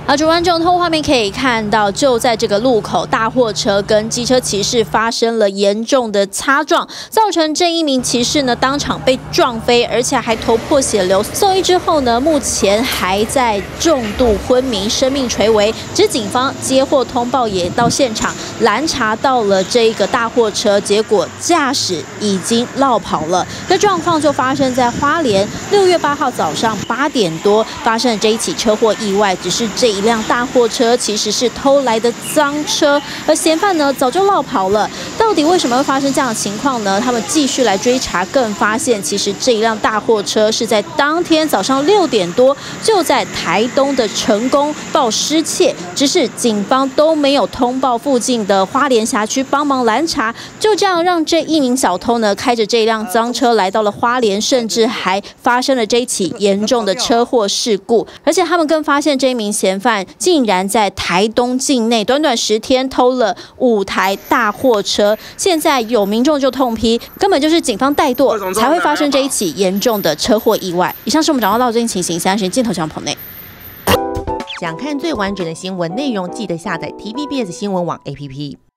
主观众透过画面可以看到，就在这个路口，大货车跟机车骑士发生了严重的擦撞，造成这一名骑士呢当场被撞飞，而且还头破血流。送医之后呢，目前还在重度昏迷，生命垂危。只是警方接获通报，也到现场拦查到了这一个大货车，结果驾驶已经落跑了。这状况就发生在花莲6月8号早上8点多发生的这一起车祸意外，只是这一辆大货车其实是偷来的赃车，而嫌犯呢早就落跑了。到底为什么会发生这样的情况呢？他们继续来追查，更发现其实这一辆大货车是在当天早上6点多就在台东的成功报失窃，只是警方都没有通报附近的花莲辖区帮忙拦查，就这样让这一名小偷呢开着这辆赃车来到了花莲，甚至还发生了这一起严重的车祸事故。而且他们更发现这一名嫌犯竟然在台东境内短短10天偷了5台大货车。现在有民众就痛批，根本就是警方怠惰，才会发生这一起严重的车祸意外。以上是我们掌握到最新情形，现在是镜头前棚内。 想看最完整的新闻内容，记得下载 TVBS 新闻网 APP。